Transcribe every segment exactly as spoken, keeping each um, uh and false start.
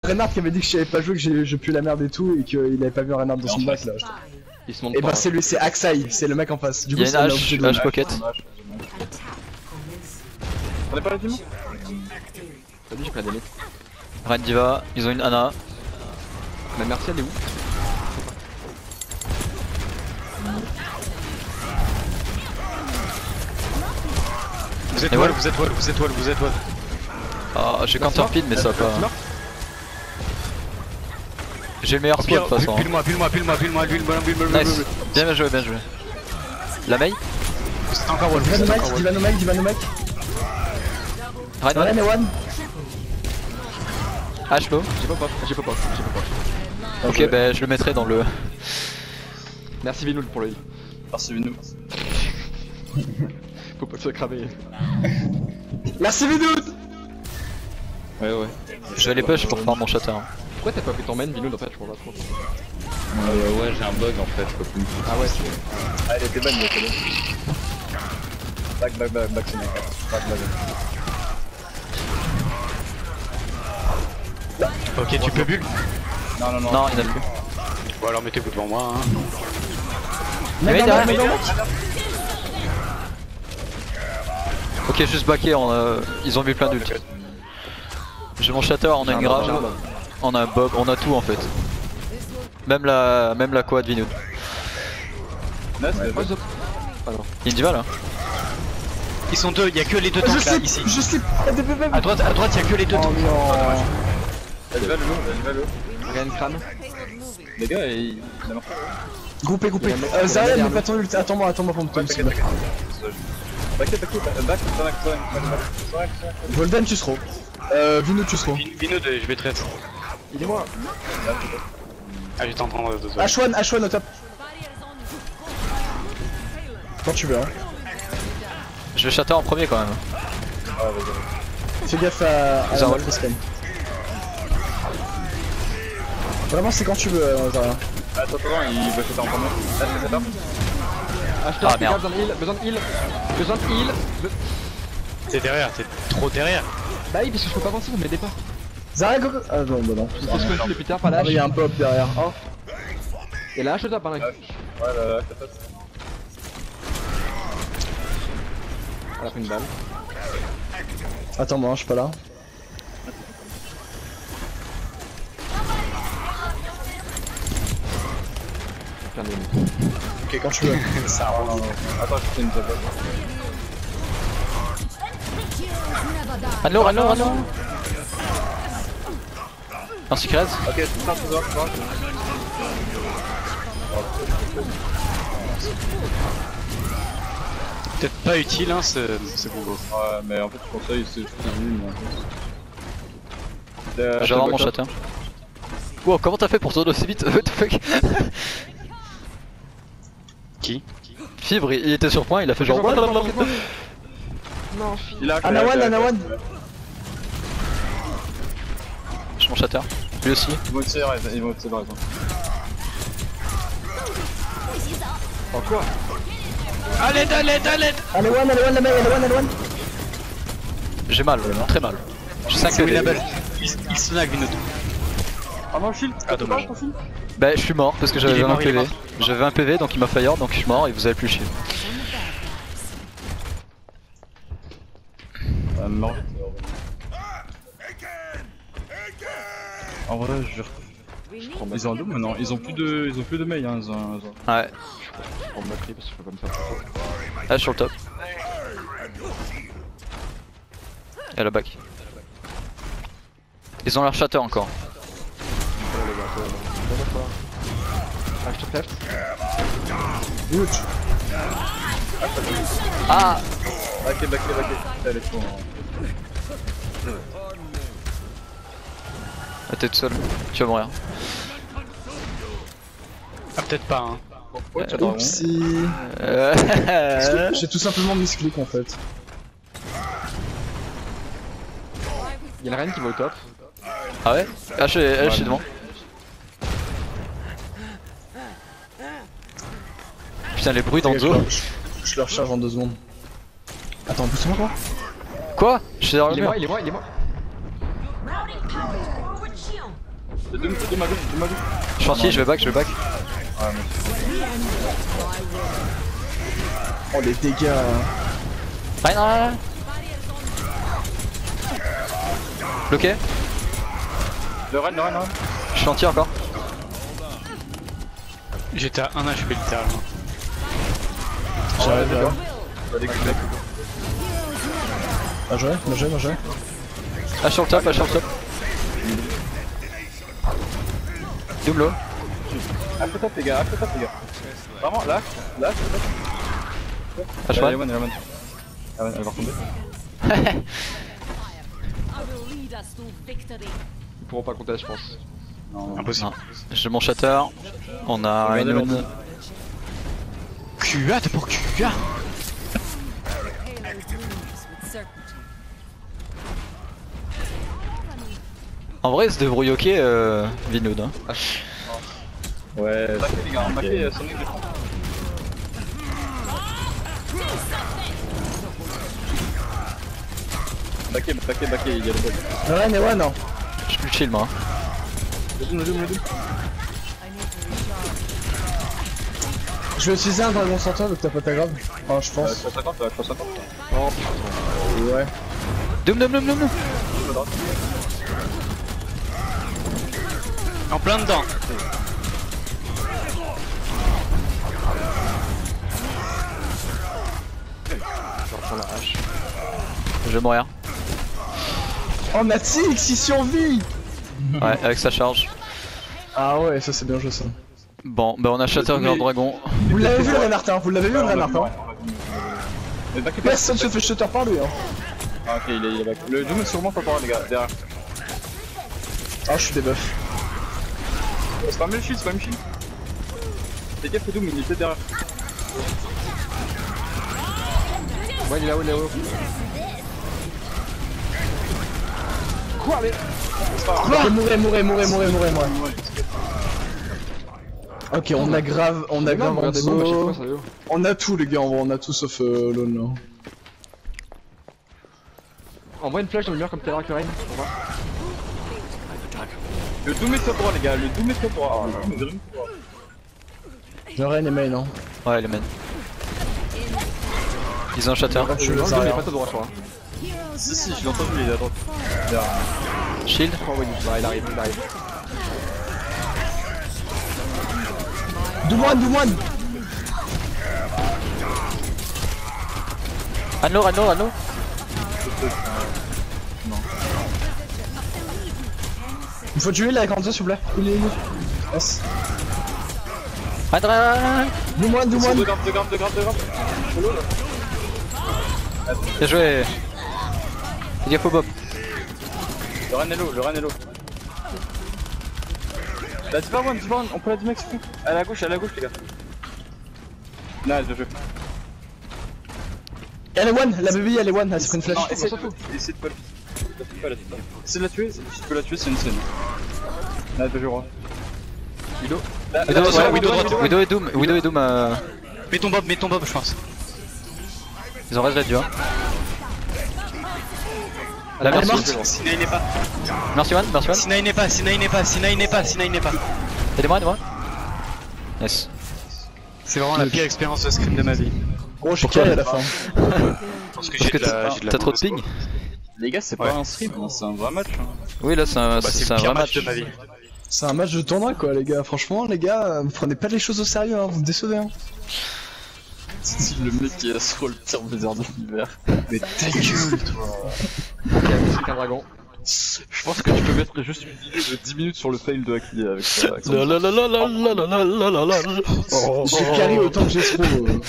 Reinhardt qui avait dit que je savais pas jouer, que j'ai- je pue la merde et tout, et qu'il avait pas vu Reinhardt dans son bac là. Il se monte Et pas. bah c'est lui, c'est Aksai, c'est le mec en face. Du Il y coup, a une c'est hache, de hache pocket. On est pas les Dimon. T'as dit j'ai pris la démite. Reine Diva, ils ont une Ana. Ma merci elle est où? Vous êtes Et wall, ouais. vous êtes wall, vous êtes wall, vous êtes wall. Ah, j'ai counterpin mais ça va pas. J'ai le meilleur spot de toute façon. Pile-moi, pile-moi, pile-moi, pile-moi, pile-moi, pile-moi. Nice. Bien joué, bien joué. La Mei. C'est encore wall, Diva c'est no mec, encore wall. Diva no mec, Diva no mec. Reine Voilà, mais one. H low. J'ai pas pop, j'ai pas pop, j'ai pas pop. Ok, bah je le mettrai dans le. Merci Vinoul pour le heal. Merci Vinou. Faut pas que ça crame. Merci Vidoud. Ouais ouais. Je vais les push pour faire mon shatter. Pourquoi t'as pas pris ton main Vinoul en fait je comprends pas trop. Euh, ouais, j'ai un bug en fait, je peux plus. Ah ouais c'est... Ah, il était bonne, il était bonne. Back, back, back, back, c'est mec. Back, back, back. Ok, tu peux bulle. Non, non, non. Non, il y en a plus. Bon alors mettez-vous devant moi hein. Mec, Mec, derrière. mec, mec. Ok, juste backé, on a... ils ont vu plein d'ulti. J'ai mon shatter, on a une grave, on a un bob, on a tout en fait. Même la même la quad Vinoud. Nice, mais Oh zop. Ah non. Il y a une diva là. Ils sont deux, il y a que les deux Je tanks là slip, ici. je slip. À droite, à droite, il y a que les deux Oh tanks. non. Vas-y, va le lot, vas-y, va le lot. Regarde crâne. Les gars, il il a marqué. Groupé, groupé. Il y a un mec- Euh, il y a Zarya, un mais mec pas ton ult. Attends-moi, attends-moi pour me Ouais, tomber. t'inquiète, t'inquiète. Back, back, back, back, back, back, Golden, tu seras. Euh, Vino, tu seras. Vino, je vais traiter. Il est moi. Ah, j'étais en train de deux H un, H un au top. Quand tu veux, hein. Je vais shatter en premier quand même. Fais gaffe à, à la Zarol. matrice quand même. Vraiment, c'est quand tu veux, euh, Zarya. Attends, attends, il veut que t'es en premier. Là, c'est ça. Acheteur, Ah, merde. besoin de heal, besoin de heal. Besoin de heal. Be- T'es derrière, t'es trop derrière. Bah oui parce que je peux pas avancer, vous m'aidez pas. Zarya, go go. Ah non, bah non. Il faut se coller plus tard par la Ah, hache. il y a un pop derrière. Oh. Et la hache au top par là. Ouais, là, là, t'as pas. Elle a pris une balle. Attends-moi, je suis pas là. Plein de... Ok, quand tu veux. Ça, non, non, non. Attends, je fais une top. Run low, run low, run low. Merci Krez. Ok, tout ça, tout ça, tout ça. Peut-être pas utile hein, ce, ce combo. Ouais, mais en fait, je conseille, c'est juste nul, mais en fait. Euh, J'ai avoir mon top. shatter. Wow, comment t'as fait pour tourner aussi vite? What the fuck? Qui? Fibre, il il était sur point, il a fait genre. Non, fille. Il a Anawan, Anawan. J'ai mon shatter. Lui aussi. Ils vont tirer, ils vont tirer, raison. Oh quoi? Allez, allez, allez. Anawan, Anawan, la main, Anawan, Anawan. J'ai mal, très mal. J'ai cinq C'est P V. winnable. Il, il snag Vino. Ah non, shield. Ah dommage. Bah je suis mort parce que Il est j'avais vingt mort, il est P V. mort. J'avais un P V donc il m'a fire donc je suis mort et vous avez plus chier. Euh, mort. En vrai, je Ils ont un double maintenant, ils ont plus de, ils ont plus de mail, hein, ils ont, ils ont... Ouais. Je prends ma clé parce que je peux pas me faire. Ah sur le top. Et la back. Ils ont leur shatter encore. Ah, je te flash. Ouch. Ah. Backé, backé, backé. Elle est trop... Ah, t'es tout seul. Tu vas mourir. Ah peut-être pas hein. Ouais, tu as dragon. Oupsie. Euh... J'ai tout simplement misclick en fait. Y'a la reine qui va au top. Ah ouais. Ah je suis, ah, je suis devant. Putain les bruits dans le Je dos. leur- je- Je le recharge en deux secondes. Attends, pousse-moi quoi. Quoi? Je suis derrière Il le est mur. moi, il est moi, il est moi. Deux, deux, deux, ma gauche, deux, ma gauche. Je suis anti, je vais back, je vais back. Ah, mais... Oh les dégâts. Rein, rein, rein. Bloqué. Le Ren, le Ren, le Ren. Je suis anti encore. J'étais à un H P littéralement. J'arrive, j'arrive. Bah, des coups, des coups. Bien joué, bien joué, bien joué. Ah sur le top, ah sur le top. Double. H top les gars, H top les gars. Vraiment, là, là, H top. Ah je Allez, vois. Ewan, Ewan. Ewan, elle va retomber. Ils pourront pas compter, je pense. Non, Impossible. Non. J'ai mon shatter. On a Regardez Rhinoon. l'ordi. Q A, t'es pour Q A. En vrai, il se débrouille ok, euh, Vinod. Hein. ouais, backé les gars, backé euh, Sonic de fond. Backé, backé, backé, il y a le bug. Ouais, mais ouais, non. Je suis plus chill moi. Le zoom, le zoom, le zoom. Je vais utiliser un dragon sans toi, donc t'as pas ta grave. Enfin, je Euh, pense. trois cinquante, ouais, trois cinquante. Ouais. Doom, doom, doom, doom, doom. En plein dedans. Je reprends la hache. Je vais mourir. Oh, Natix, il survit. Ouais, avec sa charge. Ah ouais, ça c'est bien joué ça. Bon, bah on a Shatter Grand Dragon. Vous l'avez vu le Renartin, vous l'avez vu le Renartin. Mais backé pas. Personne se fait shutter par lui hein. Ah, ok, il est, il est back. Le zoom est sûrement pas pour les gars, derrière. Ah, je suis des buffs. C'est pas mal le shield, c'est pas mal le shield. Fais gaffe, Doom, il est peut-être derrière. Ouais, il est là-haut, il est là-haut. Quoi, mais. Ok, mourez, mourez, mourez, mourez, mourez, mourez. Ok, on a grave, on a grave Regardez moi, à chaque Hanzo. fois, sérieux. On a tout les gars, en vrai, on a tout sauf euh, Lone là. Envoie une flèche dans le mur comme tout à l'heure avec le Rain. On va. Le Doom est top droit, les gars, le Doom est top droit. Ah, le Doom est vraiment top droit. Le Ren est main, hein. Ouais, les men. Ils ont un Shatter. Je Le les Rain, il est arrière. pas top droit, je crois. Si, si, je l'ai entendu, il est à droite. Derrière. Shield. Oh, ouais, il arrive, il arrive. Doumoine, Doumoine. Anno, Anno, Anno. Il faut tuer là avec Hanzo s'il vous plaît. Il est où? Yes. Rein, rein, rein, rein. Doumoine, Deux Doumoine. grammes, deux grammes, deux grammes, deux grammes. Bien joué. Fais gaffe au Bob. Le Ren est low, le Ren est low. La Diva One, Diva One, on peut la Diva exprès. À la gauche, à la gauche, les gars. Nice, de jeu. Elle est one, la baby elle est one, elle s'est pris une flèche. Non, essaye de essaye de pas la tuer. Essaye de la tuer, si tu peux la tuer, c'est une scène. Nice, de jeu, roi. Widow. Widow, Attention, ouais, Widow droite. Widow et Doom, Widow et Doom. Euh... Mets ton bob, mets ton bob, je pense. Ils en restent réduits. Hein. La Elle est merci. morte. Sinaï n'est pas. Merci One, merci One. Sinaï n'est pas, Sinaï n'est pas, Sinaï n'est pas, Sinaï n'est pas. Aidez-moi, aidez-moi. Yes. C'est vraiment la pire expérience de scrim de ma vie. Gros, je suis carré à la fin. Parce que Parce j'ai que de la, j'ai de la t'as trop de ping. Les gars, c'est Ouais. pas un stream, hein, c'est un vrai match. Hein. Oui, là c'est un, Bah, c'est c'est un le pire vrai match match. de ma vie. C'est un match de tournoi quoi les gars, franchement les gars, euh, vous prenez pas les choses au sérieux hein, vous me décevez hein. C'est le mec qui a sur le pire blizzard de l'univers. Mais ta gueule toi. C'est qu'un dragon. Je pense que tu peux mettre juste une vidéo de dix minutes sur le fail de Aki avec ça. avec ça. La la la la la la la la la la la. J'ai carré autant que j'ai trop. Euh...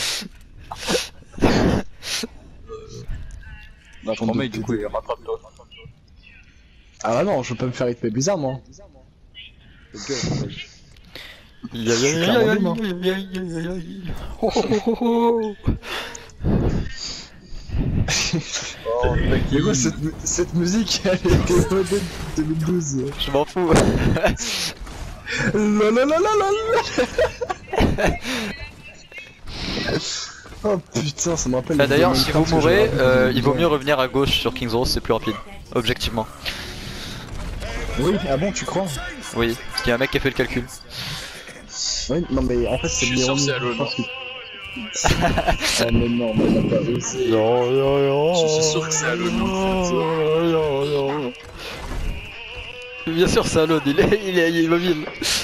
Bah, je prends mec, du coup, il rattrape toi. Ah bah non, je veux pas me faire rythmer bizarre moi. C'est gueule, mec. Ya, ya, ya, ya, ya, ya, ya, ya, ya. Oh, oh, oh, oh. Oh, mec, Mais quoi cette, mu- cette musique elle était modée de deux mille douze. Je m'en fous. La la la la la la. Oh putain, ça me rappelle. Bah, les D'ailleurs, Demon si Cards vous que mourez, j'avais euh, raconté. il vaut mieux revenir à gauche sur King's Row, c'est plus rapide. Objectivement. Oui, ah bon, tu crois? Oui, parce qu'il y a un mec qui a fait le calcul. Ouais, non mais en fait c'est Je suis sûr, Léon, c'est Halo, je pense que... Ah mais non, mais il a pas osé. Non, non, non. Je suis sûr que c'est Halo. Non, non, non. Bien sûr, c'est Alone, il est, il est, il est mobile.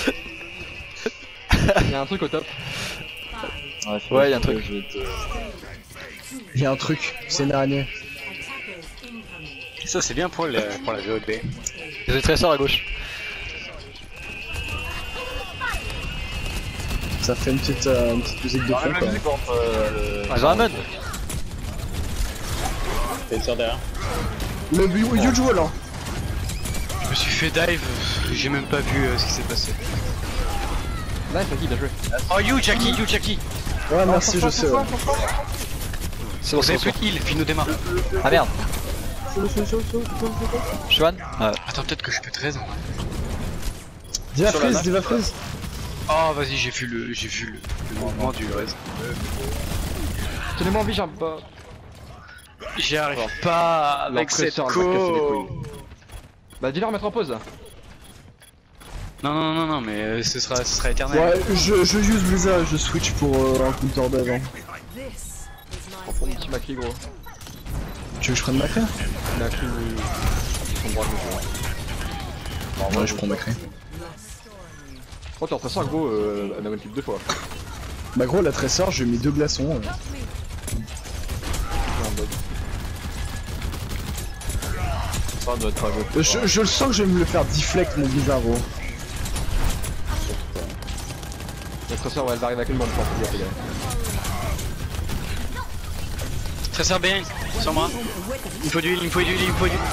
Il y a un truc au top. Ouais, y'a un truc. Il y a un truc, c'est une araignée. Ça c'est bien pour, le, pour la V O D. Ils ont très sort à gauche. Ça fait une petite, euh, une petite musique de fond quoi. Ils ont un mun. T'es sûr derrière? Le huge wall là. Je me suis fait dive, j'ai même pas vu euh, ce qui s'est passé. Là, il faut bien joué. Oh you Jackie, you Jackie. Ouais merci, je sais. Ouais. C'est bon, Vous c'est avez bon. plus de heal, Fino démarre. Ah merde. Chuan. Ouais. Attends, peut-être que je peux treize. Diva freeze, diva freeze. Oh vas-y, j'ai vu le j'ai vu le, le mouvement du reste. Tenez-moi en vie, j'arrive pas. J'y arrive pas avec cette L'empresseur, elle va casser les co. couilles. Bah dis-leur mettre en pause là. Non non non non mais euh, ce sera ce sera éternel. Ouais, je, je use Blizzard et je switch pour euh, un counter d'avant. Pour mon petit Macri gros. Tu veux que je prenne ma clé? Macri ou... son droit de jeu. En vrai je prends ma clé. Oh t'es en passant gros, euh, elle a multiple deux fois. Bah gros la tresseur j'ai mis deux glaçons. euh. Ça doit être à gauche. Euh, Je, je le sens que je vais me le faire deflect mon Blizzard gros. La tresseur, ouais, elle va arriver à quel moment je pense, faut dire, les gars. Très sert bien sur moi. Il me faut du heal, il me faut du heal, il me faut du.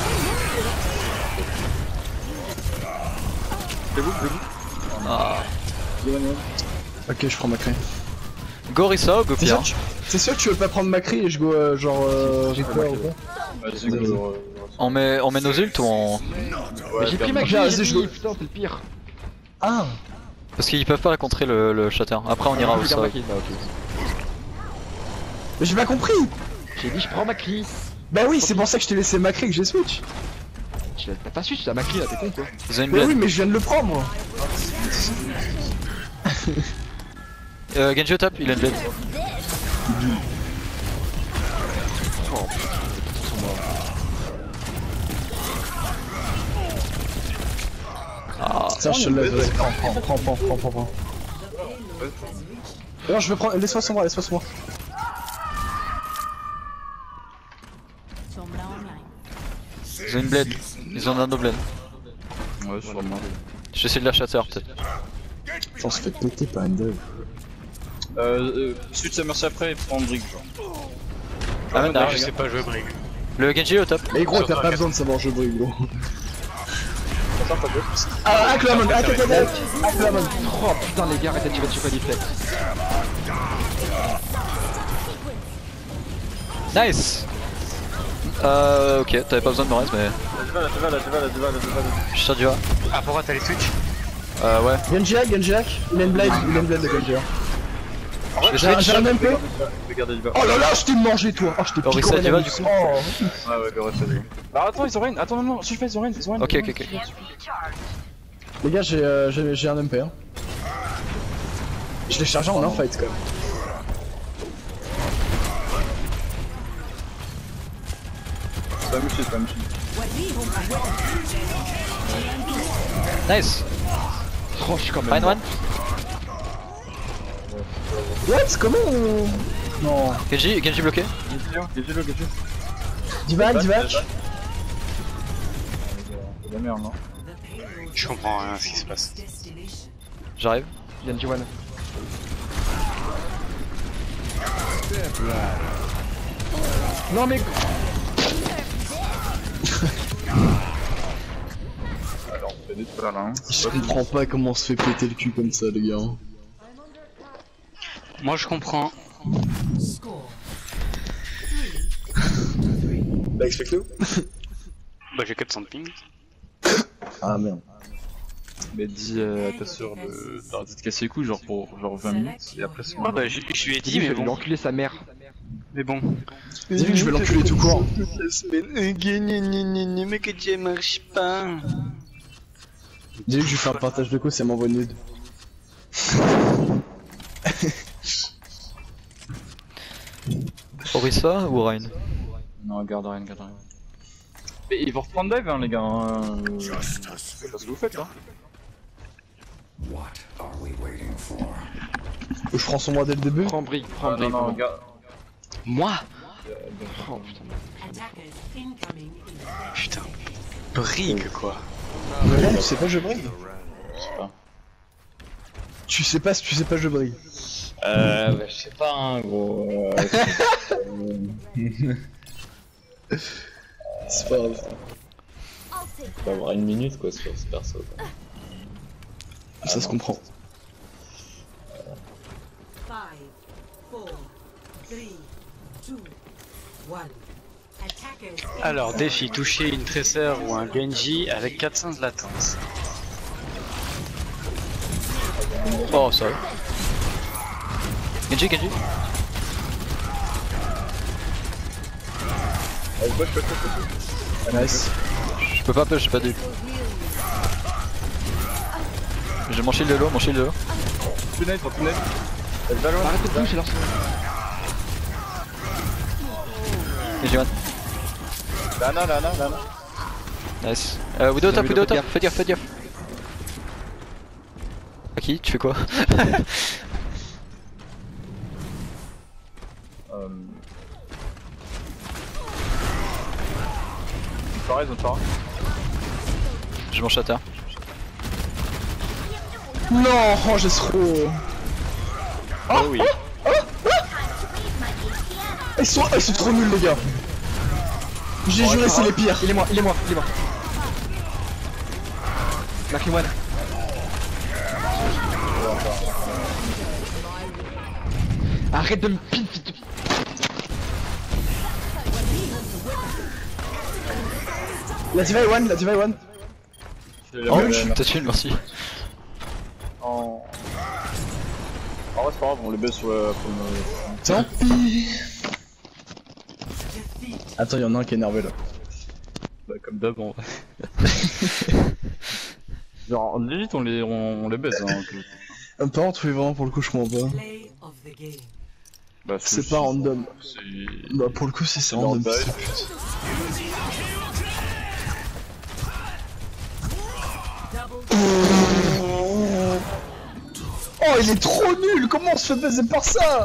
C'est vous, c'est vous. Ah. Ok je prends ma clé. Go Rissa ou go T'es Pierre? sûr, tu- t'es sûr que tu veux pas prendre ma clé et je go euh, genre euh, Reaper ou quoi? Vas-y, go. On met, on met nos ults ou on... Mais j'ai pris Macri, Vas-y, j'ai je pris, go. putain, c'est le pire. Ah. Parce qu'ils peuvent pas contrer le, le shatter. Après on ira Ah, au je sol. garde Macri, bah ok. Mais j'ai pas compris. J'ai dit je prends Macri. Bah oui c'est pour ça que je t'ai laissé ma clé que j'ai switch. Tu l'as- T'as pas su, tu as Macri là, t'es con quoi. Ils ont une Mais blade. oui mais je viens de le prendre. Euh, Genji au top, il a une blade. Ah. Tiens je te le laisse, vas-y prends, prends, prends, prends, prends, prends, prends. Non je veux prendre, laisse-moi sur moi, laisse-moi sur moi. Ils ont une blade. Ils ont un no blade. Ouais, sûrement. J'essaie de la shatter peut-être. On se fait péter par une dev. Euh, euh, suite sa merci après, prends Brick genre. Ah même Ah, derrière. je les sais gars. pas jouer Brig. Le Genji au top. Mais gros Sur t'as toi, pas Cap. besoin de savoir jouer bruit gros. Ah Aquaman, Aquaman, Aquaman. Oh putain les gars, arrêtez de tirer dessus pas deflect. Nice. Euh ok, t'avais pas besoin de me reste mais... La diva, la diva, la diva, la diva, la diva. Je suis sur du A. Ah pourquoi t'as les switch? Euh ouais. Genjiak, Genjiak, il a une blade, il a une blade de Genjiak. Je J'ai j'ai un M P. Regardez diva. Oh là là, je t'ai mangé toi. Oh je t'ai Oh, piqué Rissa, en tu vas, anus. du coup Oh. Ouais, ouais, le reste, salut. Bah, attends, ils ont rien. Attends, non, non, suis pas, ils ont rien, ils ont rien. Ok, ok, ok. Les gars, j'ai euh, j'ai j'ai un M P. Hein. Je l'ai chargé en un fight quand même. C'est pas Mushi, c'est pas Mushi. Nice. Oh je suis quand même. Fine one. What? Comment on... Non. Genji, Genji bloqué. Gagez le, gagez. Divac, Divac. C'est de la merde, non? Je comprends rien à ce qui se passe. J'arrive. Genji one. Non mais... Alors, on fait des trucs là, hein. Je comprends pas comment on se fait péter le cul comme ça les gars. Moi je comprends. Bah explique-le. Bah j'ai quatre cents de ping. Ah merde. Mais dis euh, à ta soeur de d'arrêter de casser les couilles, genre pour genre vingt minutes, et après c'est Ah bah je, je lui ai dit mais je vais lui bon. enculer sa mère. Mais bon. Dis-lui que je vais l'enculer tout court. Mais que Dieu marche pas. Dès que je lui fais un partage de coups, ça m'envoie nude. Orisa ou Rein? Non, garde rien, garde rien. Mais ils vont reprendre dive, hein, les gars. Hein. C'est pas ce que vous faites, hein. Je prends son moi dès le début. Prends brique, prends Ah, non, brique. non, vraiment. gars. Moi? Oh putain. Putain. Brigue quoi. Ouais, tu sais pas, je brille. pas. Tu sais pas si tu sais pas, je brille. Euh, bah, je sais pas, hein, gros. Euh, C'est pas grave. faut avoir une minute, quoi, sur ce perso, quoi. Ça se comprend. Five, four, three, two, one. Attackers. Alors, défi, toucher une Tracer ou un Genji avec quatre cents de latence. Oh, sorry. Genji, Genji. Nice. Je peux pas push, j'ai pas d'ul. J'ai mon shield de l'eau, mon shield de l'eau. Punette, punette. Arrête de toucher leur Et j'ai one. Lana, Lana, Lana. Nice. Euh, Widow top, Widow fais top, fais gaffe, fais gaffe. À qui? Tu fais quoi? Euh... Pareil, ils ont pas. J'ai mon shatter. Non, oh, j'ai trop. Oh oui. Ils sont, ils sont trop nuls, les gars. J'ai juré, c'est les pires. Il est moi, il est moi, il est moi. Lucky one. Arrête de me pin, fils de... La diva est one, la diva est one. Oh, t'as une, merci. En... En vrai, c'est pas grave, on les baisse sur la première. Tant pis. Attends, y'en a un qui est énervé là. Bah, comme d'hab, en vrai. Genre, legit, on les, on, on les baisse, hein. Un par contre, oui, vraiment, pour le coup, je comprends pas. Play of the game. Bah, C'est pas random. C'est... Bah, pour le coup, c'est c'est dans random. le ce bail. pute. Oh, il est trop nul! Comment on se fait baiser par ça?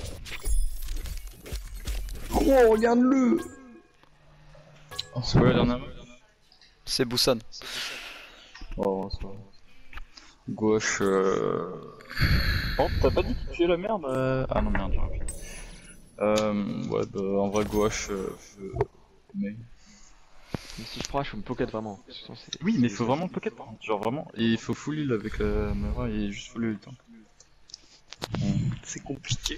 Oh, regarde-le! C'est quoi la dernière? C'est Busan. Oh, c'est pas... Gauche, euh... Oh, t'as pas dit que tu tuais la merde euh... Ah non, merde, j'aurais pu. Euh... Ouais, bah, en vrai, gauche, euh... je... Mais... Mais si je prends, je me pocket vraiment. Sinon, c'est- Oui, mais il faut vraiment le pocket par contre, genre vraiment, et il faut full heal avec la Mera et juste full heal le temps. C'est compliqué.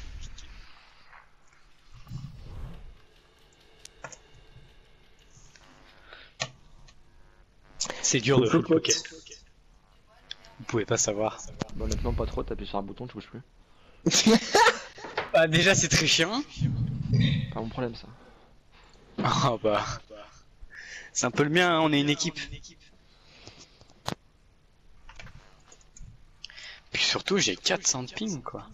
C'est dur de full pocket. Vous pouvez pas savoir. Bah, honnêtement, pas trop, t'appuies sur un bouton, tu bouges plus. Ah, déjà, c'est très chiant. Pas mon problème ça. Ah bah. C'est un peu le mien, hein, on est une équipe. Puis surtout, j'ai quatre cents de ping quoi.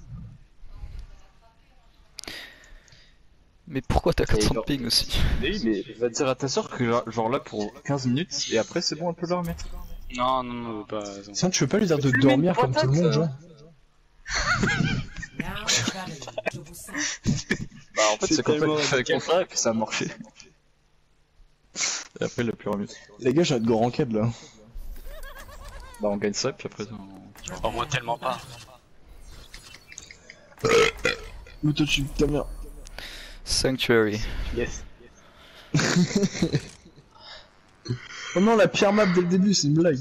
Mais pourquoi t'as quatre cents de Et ping aussi? Mais oui, mais va dire à ta soeur que là, genre là pour quinze minutes, et après c'est bon, elle peut dormir. Non, non, non, pas. Tiens, tu veux pas lui dire de dormir comme tout le monde, genre? Now traveling to Busan. Bah en fait C'est c'est qu'on tellement fait avec mon frère et puis ça a marché. Et après il a plus remis. Les gars, j'ai hâte de go ranked là. Bah on gagne ça, puis après on... Oh, moi tellement pas. Mais toi, tu ta mère. Sanctuary. Yes. Oh non, la pire map dès le début, c'est une blague.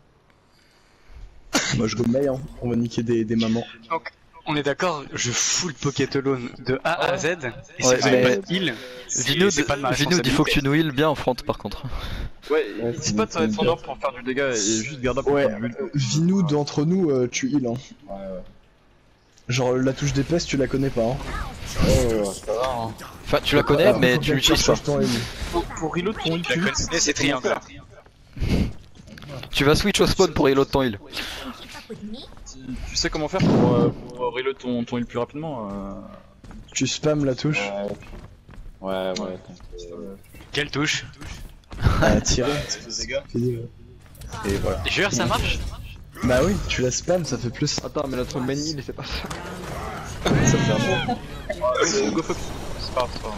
Moi, je go Mei, hein. On va niquer des, des mamans. Donc, on est d'accord, je full pocket alone de A à Z. Et Ouais, si vous avez mais- pas de heal, c'est Vinoud, c'est pas de ma Vinoud, il faut que tu responsabilité. nous heal bien en front par contre. Ouais, n'hésite pas de faire son ordre pour faire du dégât et juste garde pour Ouais, faire du build. Vinou d'entre nous, euh, tu heal, hein. Ouais, ouais. Genre, la touche d'épaisse, tu la connais pas, hein. Oh, c'est pas grave, hein. Enfin, tu la connais, Ah, mais faut tu bien l'utilises que pas. change ton heal. Pour reload ton La connaissez, c'est triangle. Tu vas switch au spawn pour reload ton heal. Tu, tu sais comment faire pour, euh, pour reload ton, ton heal plus rapidement euh... Tu spams la touche. Ouais, ouais, ouais. Quelle touche? Ah, tirer. Et voilà. Jure, ça marche? Bah oui, tu la spam, ça fait plus. Attends, mais notre main heal, c'est pas ça. Ça fait un bon. C'est go fuck. C'est pas grave, c'est pas grave.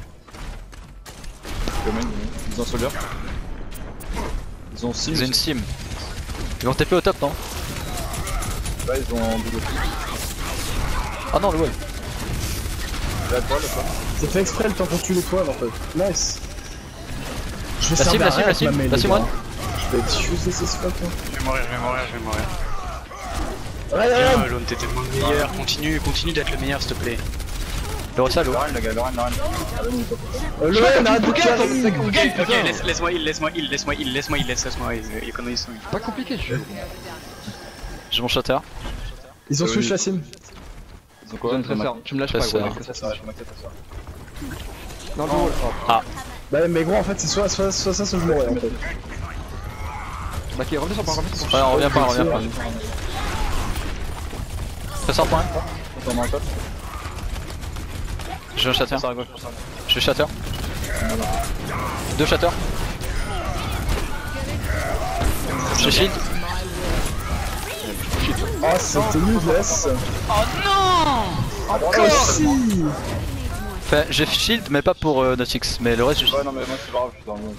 Domaine, ils ont soldier. Ils ont sim. Ils ont une sim. Ils vont T P au top, non? Là, ils ont double. Ah non, le wall. Là, quoi, là, quoi. C'est fait exprès le temps qu'on tue les poils en fait. Nice. Je vais La sim, servir la à sim, rien la avec sim, ma mêlée, la sim gars. one. Je vais diffuser ces spots. Hein. Je vais mourir, je vais mourir, je vais mourir. Ouais, ouais, Viens, ouais. Lone, t'es tellement le meilleur. Continue, continue d'être le meilleur, s'il te plaît. Le ça, le Lorraine, le gars, Lorraine, Lorraine. Euh, Loen, arrête de carrer. Ok, ok, laisse- laisse-moi heal, laisse-moi heal, laisse-moi heal, laisse-moi heal, laisse-moi heal, les conneries sont. Pas compliqué, je jeu. J'ai mon shatter. Ils ont Euh, switch oui. la sim. Ils ont quoi? Donne très fort. Tu me lâches pas, Ça gros. sert. mec. Ça, ça, je m'inquiète pas ça. Non, non, Bah mais gros en fait c'est soit, soit, soit ça soit je mourrais en fait. bah, ok, reviens sur point, reviens sur point. Ouais, on revient pas, on revient pas. Ça sort point. On en top. J'ai un shatter. Ça à gauche, ça. J'ai shatter. Deux shatter. J'ai shield. Oh c'était useless. Encore Si. Enfin, j'ai shield, mais pas pour euh, Nautix. Mais le reste, j'ai Ouais, shield. non, mais moi, c'est pas grave, je suis dans le monde.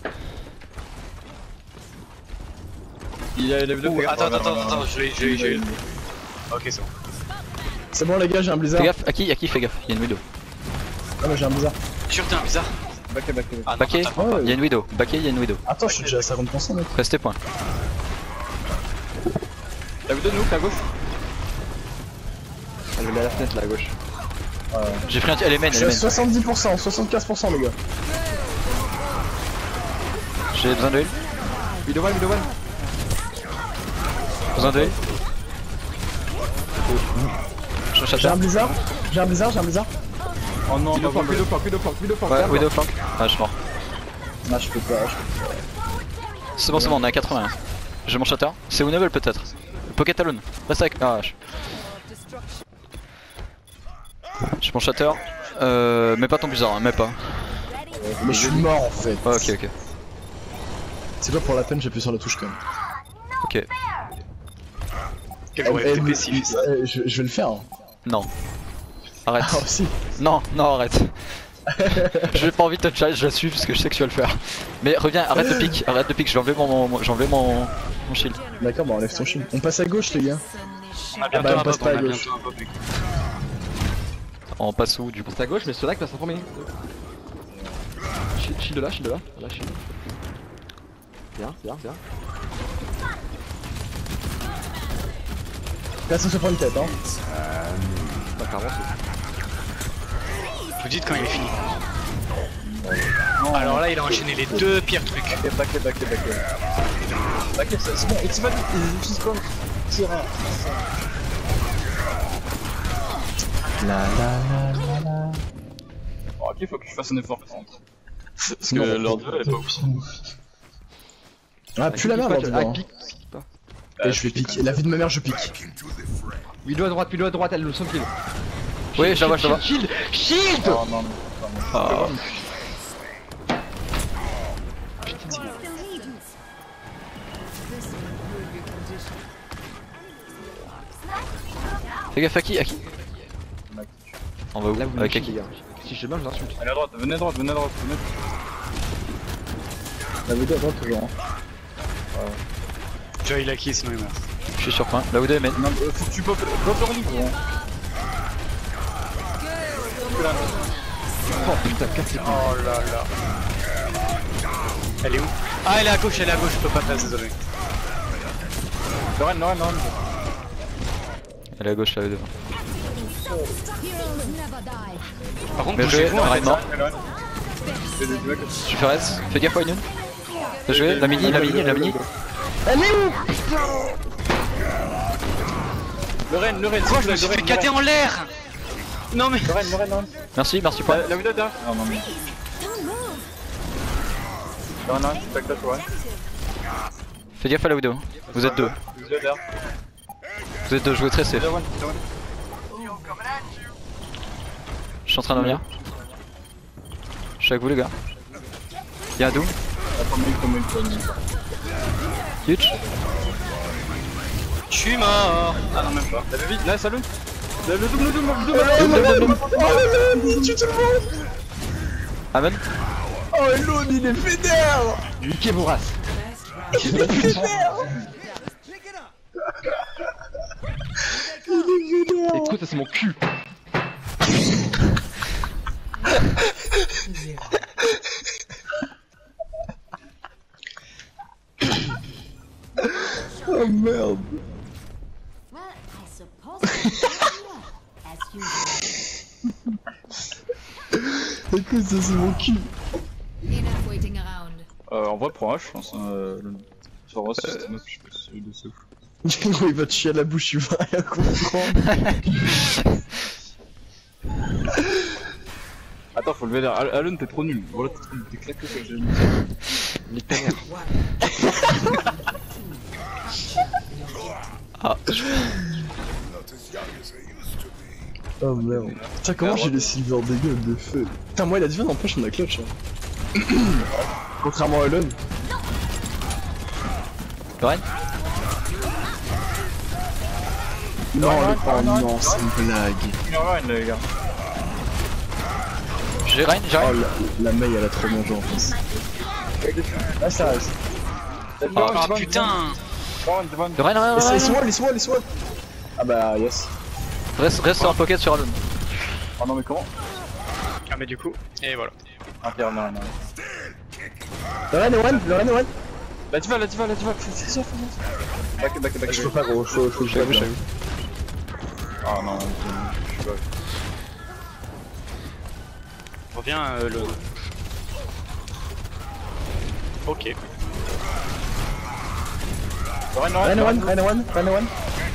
Il y a les deux. Ouh, attends, attends, attends, attends, je l'ai, je l'ai, je l'ai. Ok, c'est bon. C'est bon les gars j'ai un blizzard. Fais gaffe, à qui, à qui fais gaffe. Il y a une widow. Ah mais j'ai un blizzard. Sûr, t'es un bizarre. Back, back, back. Ah non, Backé, attends. Ouais, il y a une widow. Backé, il y a une widow. Attends je suis déjà à cinquante pour cent mec. Restez point. La vidéo de nous, à gauche. Elle est à la fenêtre là à gauche. J'ai pris un elle est main, Je elle suis à est main. soixante-dix pour cent, soixante-quinze pour cent les gars. J'ai besoin de heal. Widow one, Widow one. Besoin de heal. J'ai un J'ai un shatter. blizzard, j'ai un blizzard, j'ai un blizzard. Oh non, Widow on flank, Widow flank, Widow flank, Widow flank. Ouais, garde. widow flank. Ah, je suis mort. Non je peux pas, je peux pas. C'est bon, c'est bon, on est à quatre-vingts. J'ai mon shatter. C'est Winnable peut-être. Pocket Alone. Reste avec. Ah, je... J'ai mon shatter. Euh, mais pas ton blizzard, hein, mais pas. Mais je suis mort en fait. Ouais, ok, ok. C'est quoi pour la peine j'appuie sur la touche quand même. Ok. Quel joueur Eh, F T P mais- s'il fait ça. eh, je, je vais le faire. Hein. Non. Arrête. Ah aussi. Non, non, arrête. J'ai pas envie de te challenge là-dessus parce que je sais que tu vas le faire. Mais reviens, arrête de pique, arrête de pique, j'ai enlevé mon, mon, j'ai enlevé mon, mon shield. D'accord bah enlève ton shield. On passe à gauche les gars. On a Ah bah, bientôt on un passe pop, pas on à a gauche. bientôt un pop. On passe où du coup? C'est à gauche, mais ceux-là qui va se transformer. Shield shield de là, shield de là. Là, shield. Bien, bien, bien. Personne se prend une tête hein. Bah, clairement, c'est. Vous dites quand il est fini. Alors là, il a enchaîné les deux pires trucs. Back, back, back, back. Back, c'est c'est bon, it's valid, it's just gone. Tire un. La la la la la. Bon, ok, faut que je fasse un effort par contre. Parce que Non, leur duel est pas ouf. Ah plus la merde Pique, là ah, dedans. pique, pique pas. Et je vais piquer. La vie de ma mère je pique. Widow à droite, Widow à droite, elle nous sauve kill. Oui, je la vois, je la vois. Shield, shield. Oh non, non. Ah. Fais gaffe à qui, à qui? On va où? Là, vous Avec me Aki. les gars. Si je meurs, je l'insulte. Allez à droite, venez à droite, venez à droite, venez. La vidéo à droite toujours. Hein. Joe il a qui sinon il meurt. Je suis sur point. Là où deux main. Non, euh, faut que tu pop, pop leur ligne, gros. Oh putain, casse les couilles. Oh là là. Elle est où? Ah, elle est à gauche, elle est à gauche, je peux pas passer, désolé. Lorraine, Lorraine, Lorraine. Elle est à gauche là où devant. Par contre, Bien joué, bougez-vous en fait. rapidement. Lorraine. Je fais res. Fais gaffe Wayne. Bien joué, la mini, la mini, la mini. Lorraine, Lorraine, Quoi, je me suis fait cater en l'air. Non mais... Lorraine, Lorraine, Lorraine. Merci, merci point. La vidéo derrière. Non, non, mais. Lorraine, Lorraine, back, back, ouais. Fais gaffe à la Widow. Vous êtes deux. Vous êtes là. Vous êtes deux, jouez très safe. Deux, one, deux, one. Je suis en train de venir. Je suis avec vous les gars. Y'a un Doom. Attends, mais comment il peut. Huge. Je suis mort. Ah non, même pas. T'as vu vite? Nice, salut. Le double, le double, le double, Oh le Lone, il tue tout le monde. Amen. Oh le Lone, il est fédère. Niquez vos races. Il est fédère. Il est fédère. Écoute, ça c'est mon cul. Oh merde. Well, I suppose as usual. Écoute, ça c'est mon cul. Enough waiting around. Euh, en vrai, pour un, je pense. Euh, le... Sur vrai, c'est moi que je peux celui de ce fou. Gros, il va te chier à la bouche, il va rien comprendre. Attends, faut lever l'air. Al- Alun, t'es trop nul. Voilà, t'es trop nul. T'es claqué sur le jeu. Nique ta mère. Ah, Oh merde. Putain, comment j'ai les silver des gueules de feu. Putain, moi, il a dit, n'empêche, on a clutch. Hein. Contrairement à Elon. Lorraine. Non, le... oh non, c'est une blague. Numéro un, les gars. J'ai Rein, Oh, j'arrive. la, la Mei, elle a trop mangé en plus. Ah, ça reste. Ah putain. Le Rein, Rein, Laisse- Rein. Laisse-moi, laisse-moi, laisse-moi. Ah bah, yes. Reste, reste sur un pocket sur Alone. Oh non, mais comment? Ah mais du coup, et voilà. Infernal, non. Le Ren est one, le Ren est one. La diva, la diva, la diva, fais ça, fais ça. Back, back, back. Je peux pas, gros, faut, faut que je J'avoue, l'aide, j'avoue. Ah non, je suis pas. Reviens euh, le. Ok. Ren, Ren est one, Ren est one, Ren est one.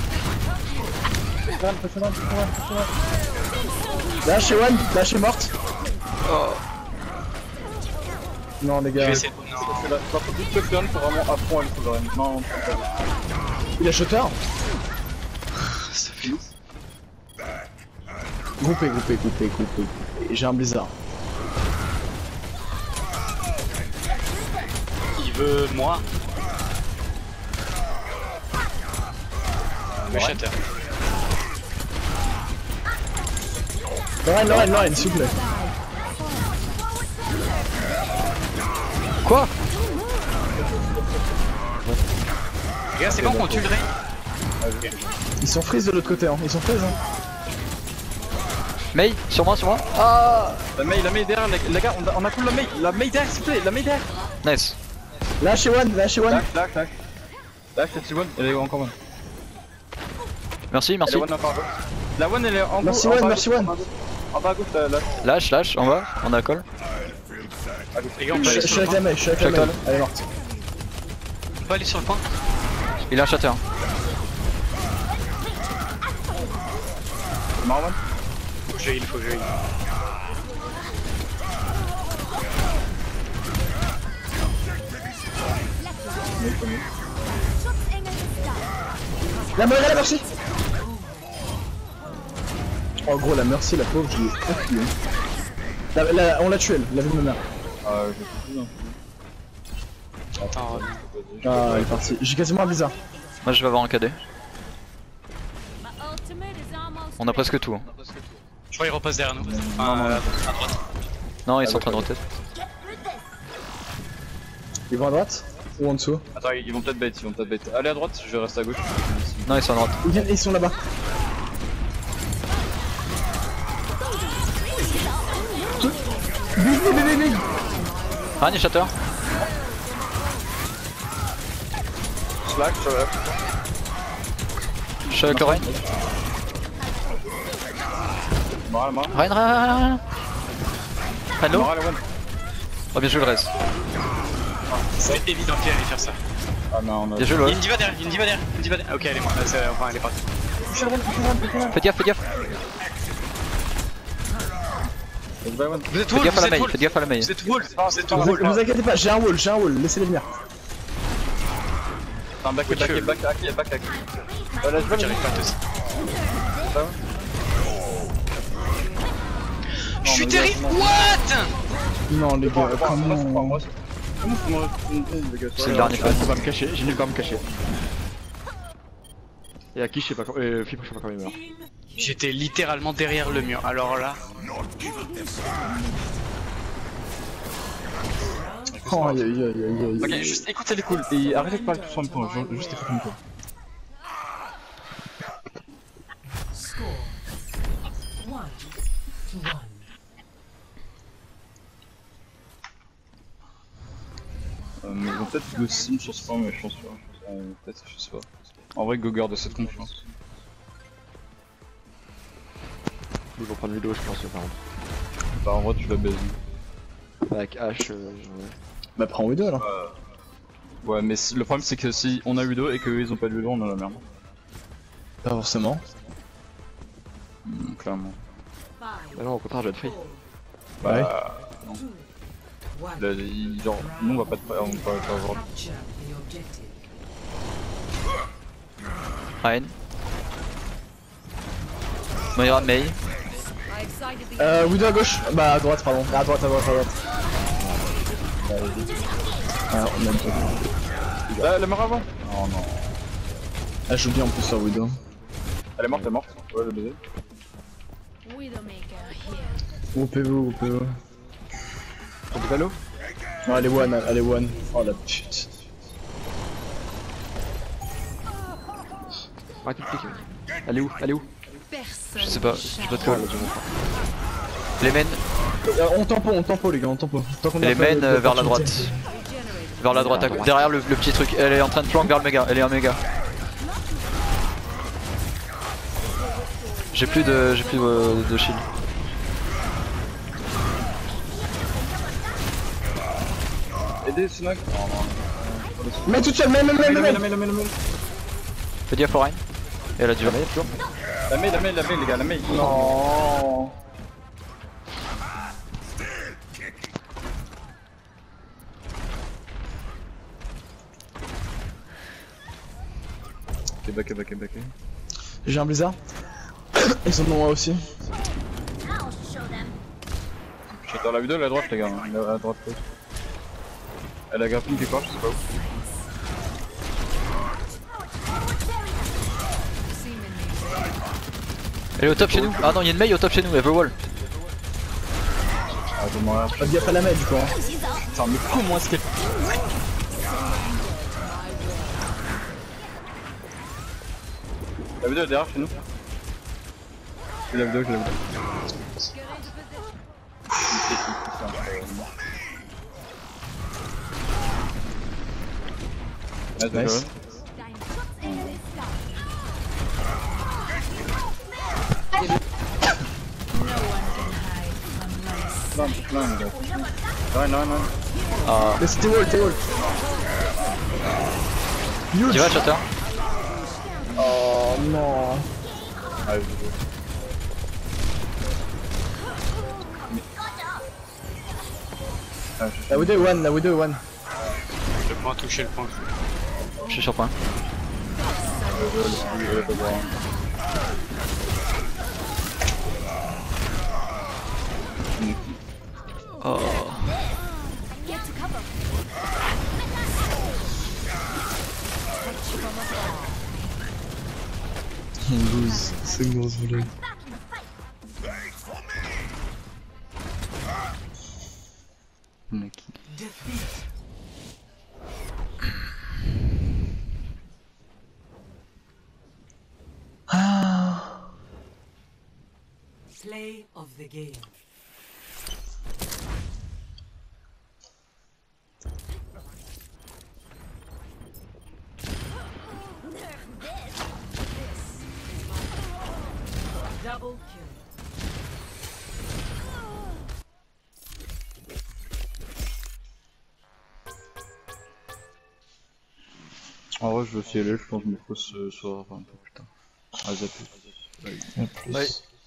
Ren, fais ça, fais ça, fais ça. Lâche est one, lâche est morte. Non, les Je gars. vais essayer. Non. C'est la pas tout de shotgun, faut vraiment à fond aller sur Ren. Non, non, c'est pas. Il a shutter. Groupé, groupé, groupé, groupé. J'ai un blizzard. Il veut moi. Le shatter. Lorraine, Lorraine, Lorraine, s'il vous plaît. Quoi? Les gars, c'est quand qu'on tue le Ray? Ils sont freeze de l'autre côté, hein. Ils sont freeze, hein. Mei, sur moi, sur moi. Ah. La Mei, la Mei derrière, les, les gars, on a, on a cool la Mei, la Mei derrière, s'il te plaît, la Mei derrière. Nice. Lâche est one, lâche est one. Tac, tac, tac. Tac, c'est one, elle est encore one. Merci, Elle merci. est one encore one. La one, elle est en Merci en one, bas à merci gauche, one. en bas à gauche. En bas à gauche, là, là. Lâche, lâche, on va. On a call. Les gars, on peut Je aller je sur suis le avec la point. Mei, je suis avec la Check Mei. Elle est morte. On peut aller sur le point. Il a un shatter. Marwan. Faut que je heal, faut que je heal. La Mei, la merci. Oh gros, la merci, la pauvre, je l'ai appuyé. La, la, on l'a tué, elle, la vie de ma mère. Ah, je sais plus, non. Attends, reviens. Ah, elle est partie. J'ai quasiment un blizzard. Moi je vais avoir un K D. On a presque tout. Hein. Je crois qu'il repasse derrière nous. Enfin, euh, à droite. Non, ils sont en train de roter. Ils vont à droite ou en dessous? Attends, ils vont peut-être bait, ils vont peut-être bait. Allez à droite, je vais rester à gauche. Non, ils sont à droite. Ils viennent, ils sont là-bas. Big, big, big, big. Rein et shatter. Slack, sur la. Je suis avec le Rein. Moral, moral. Rein, Rein, Rein. Hello. Moral, one. Oh, bien joué le reste. C'est évident qu'il allait faire ça. Ah non, on a. Bien joué Il y a le une diva derrière, il y a une diva derrière, une diva derrière. Ok, elle est morte, c'est- enfin elle est partie. Faites gaffe, faites gaffe. Vous êtes Faites wall, gaffe à vous la êtes Mei, wall. faites gaffe à la Mei. Vous êtes wall, vous êtes Vous, wall. vous inquiétez pas, j'ai un wall, j'ai un wall, laissez-les venir. Enfin, back, back, back, back, back, back, back. Euh, là, je vais J'arrive pas à te... Je suis terrible. What? Non, les gars, comment. C'est le dernier Je pas. vais pas me cacher, j'ai nulle part à me cacher. Et à qui je sais pas quand. Euh, Fibre, je sais pas quand il meurt. J'étais littéralement derrière le mur. Alors là. Oh, aïe aïe aïe aïe aïe. Ok, juste écoutez les calls et arrêtez de parler tous en même temps, juste écoutez les calls. Score one to one. Euh, mais ils vont peut-être go sim sur ce point, mais je pense pas. Euh, peut-être, je sais pas. En vrai, go garde cette confiance. Ils vont prendre vidéo, je pense, par contre. Bah, en vrai, tu la baises. Avec H, euh, ouais. Bah, prends Widow alors. Euh... Ouais, mais si... le problème, c'est que si on a eu deux et qu'eux ils ont pas eu deux, on a la merde. Pas forcément. Mmh, clairement. Five, Bah non, au contraire, je vais être free. Bah, Ouais. non. two, one. Là, il... genre, nous on va pas te on va pas avoir. Capture the objective. Ryan. Moira, Mei. Euh, Widow à gauche. Bah, à droite, pardon. À droite, à droite, à droite. Ah, on a pas. Là, elle est morte avant. Oh non. Ah, j'oublie en plus sur Widow. Elle est morte, elle est morte. Ouais, le baiser. Widowmaker here. O P O, O P O. T'as du ballot? Non, elle est one, elle est one. Oh la pute. Arrête de cliquer. Elle est où? Elle est où? Personne. Je sais pas, je dois te Ouais, call. là, je vais montrer. Les mains, Euh, on tempo, on tempo les gars, on tempo. Tant qu'on a les pas mains de- euh, vers la droite. d'opportunité. Vers la droite, à gauche. Derrière le, le petit truc. Elle est en train de flank vers le méga. Elle est un méga. J'ai plus de, j'ai plus de, de shield. Aidez, Snug. Oh non. Mets toute seule, mets, mets, mets, La mets, main, la main, la main, la main. Fais gaffe au Ryan. Et elle a dur. La main, la main, la main, les gars, la main. Non. Ok, backé, backé, backé. J'ai un blizzard. Ils en ont un aussi. J'attends la vidéo, elle est à droite, les gars. Elle est à droite, peut-être. Elle a grappling quelque part, je sais pas où. Elle est au top chez nous. Ah non, il y a une Mei au top chez nous. Everwall. Ah, je m'en rêve. Pas de gaffe à la main du coup. Hein. Putain, mais comment est-ce qu'elle. La vidéo est derrière chez nous. J'ai la vidéo, j'ai la vidéo. Nice, Nice. Plein, plein, les gars. Ouais, non, non. Ah. Mais c'était wall, c'était wall. Huge. Tu vas, Shatter? Oh non. Ah, je veux. Ah, je La Widow est one, la Widow est one. Le point, toucher le point. Je suis sur point. Oh. douze, c'est une grosse volée. Defeat. Play of the game. Double kill. En vrai, je veux filer, je pense que je me pose ce soir, enfin un peu plus tard. Ah, zapper. En plus. Ouais.